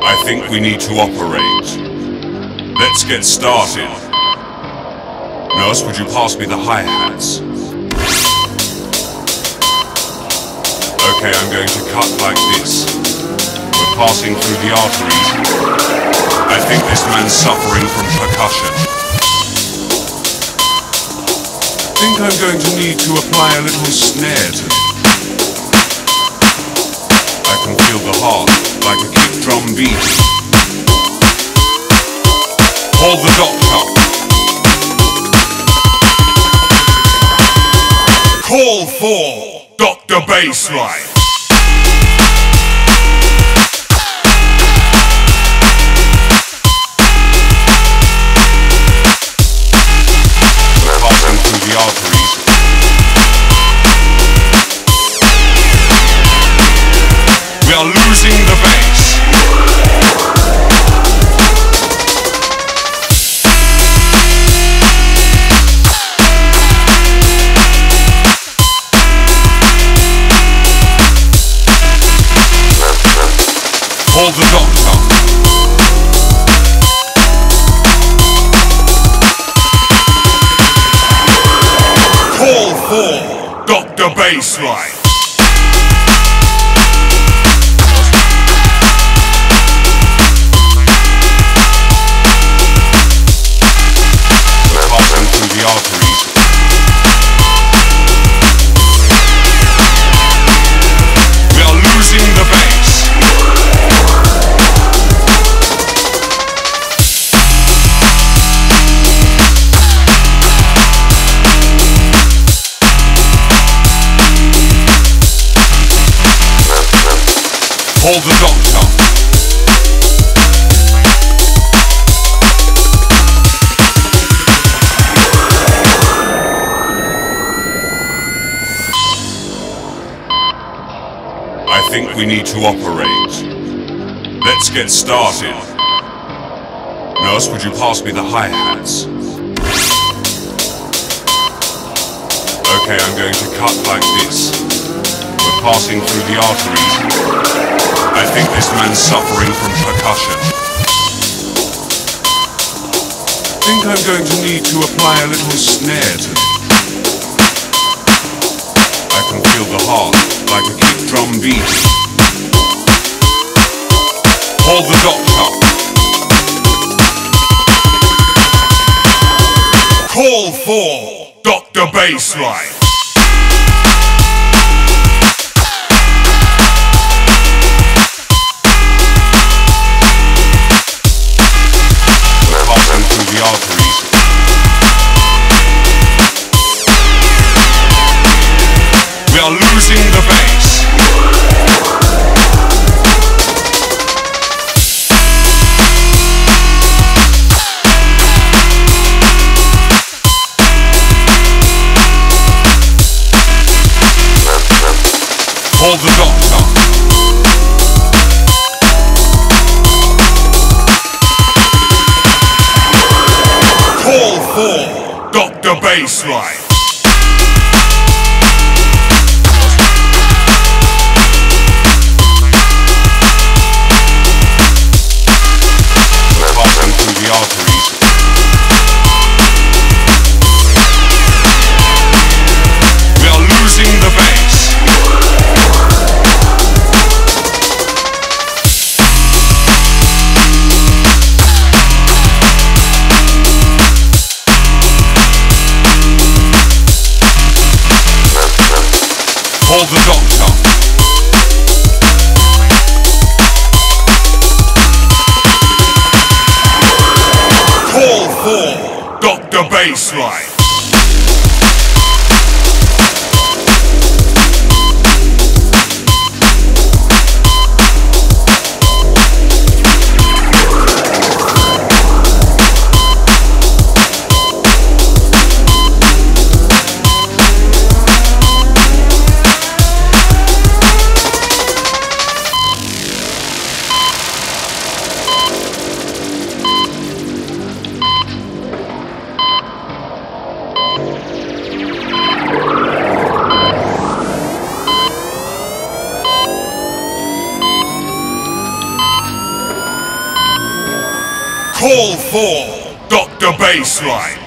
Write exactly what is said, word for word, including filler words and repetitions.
I think we need to operate. Let's get started. Nurse, would you pass me the hi-hats? Okay, I'm going to cut like this. We're passing through the arteries. I think this man's suffering from percussion. I think I'm going to need to apply a little snare to him. I can feel the heart like a kick drum beating. Call the doctor. Call for Doctor Bassline. Passing through the arteries. We are losing the bass. Call the doctor. Call for Doctor Bassline. Passing through the arteries. We are losing the bass. Call the doctor. I think we need to operate. Let's get started. Nurse, would you pass me the hi-hats? Okay, I'm going to cut like this. We're passing through the arteries. I think this man's suffering from percussion. I think I'm going to need to apply a little snare to him. I can feel the heart like a kick drum beating. Call the doctor. Call for Doctor Bassline. The arteries. We are losing the bass. Call the doctor. Call for Doctor Bassline. Passing through the arteries. We are losing the bass. Call the doctor. Call for Doctor Bassline. Call for Doctor Baseline.